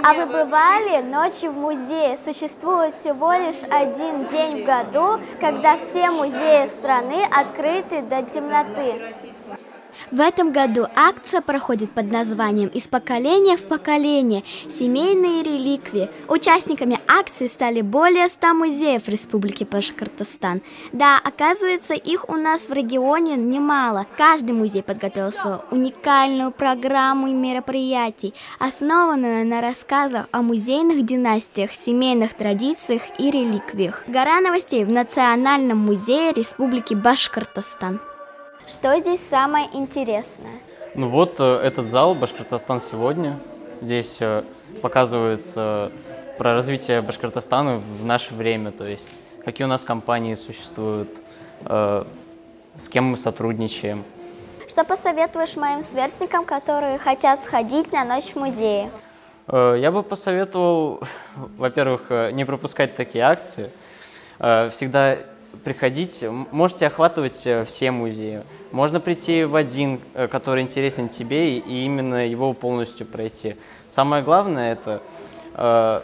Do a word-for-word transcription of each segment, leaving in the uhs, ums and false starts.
А вы бывали ночью в музее? Существует всего лишь один день в году, когда все музеи страны открыты до темноты. В этом году акция проходит под названием «Из поколения в поколение. Семейные реликвии». Участниками акции стали более ста музеев Республики Башкортостан. Да, оказывается, их у нас в регионе немало. Каждый музей подготовил свою уникальную программу и мероприятий, основанную на рассказах о музейных династиях, семейных традициях и реликвиях. Гора новостей в Национальном музее Республики Башкортостан. Что здесь самое интересное? Ну вот э, этот зал «Башкортостан сегодня». Здесь э, показывается про развитие Башкортостана в наше время, то есть какие у нас компании существуют, э, с кем мы сотрудничаем. Что посоветуешь моим сверстникам, которые хотят сходить на ночь в музее? Э, я бы посоветовал, во-первых, не пропускать такие акции, э, всегда приходить, можете охватывать все музеи. Можно прийти в один, который интересен тебе, и именно его полностью пройти. Самое главное – это э,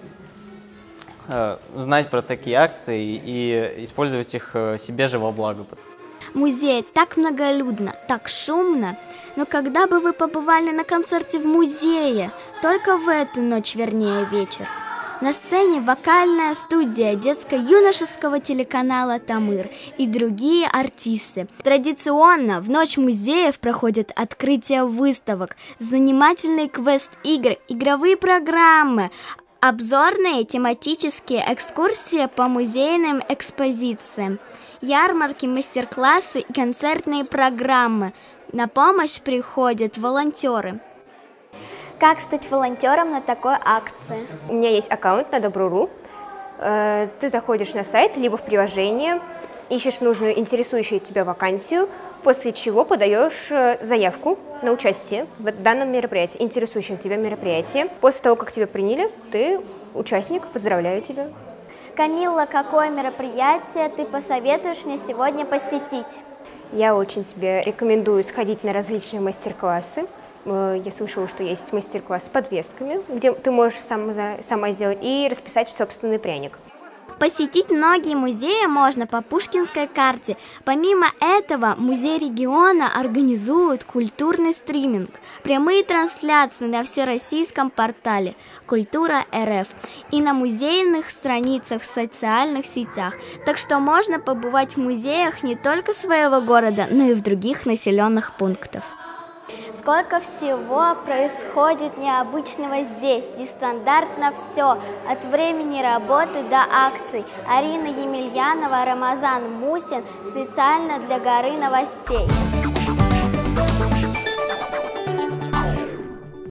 э, знать про такие акции и использовать их себе же во благо. Музей так многолюдно, так шумно. Но когда бы вы побывали на концерте в музее? Только в эту ночь, вернее, вечер. На сцене вокальная студия детско-юношеского телеканала «Тамыр» и другие артисты. Традиционно в ночь музеев проходят открытия выставок, занимательные квест-игры, игровые программы, обзорные тематические экскурсии по музейным экспозициям, ярмарки, мастер-классы и концертные программы. На помощь приходят волонтеры. Как стать волонтером на такой акции? У меня есть аккаунт на Добру.ру. Ты заходишь на сайт, либо в приложение, ищешь нужную, интересующую тебя вакансию, после чего подаешь заявку на участие в данном мероприятии, интересующем тебя мероприятии. После того, как тебя приняли, ты участник, поздравляю тебя. Камилла, какое мероприятие ты посоветуешь мне сегодня посетить? Я очень тебе рекомендую сходить на различные мастер-классы. Я слышала, что есть мастер-класс с подвесками, где ты можешь сам, сама сделать и расписать собственный пряник. Посетить многие музеи можно по Пушкинской карте. Помимо этого, музей региона организует культурный стриминг, прямые трансляции на всероссийском портале «Культура эр эф» и на музейных страницах в социальных сетях. Так что можно побывать в музеях не только своего города, но и в других населенных пунктах. Сколько всего происходит необычного здесь, нестандартно все, от времени работы до акций. Арина Емельянова, Рамазан Мусин специально для Горы новостей.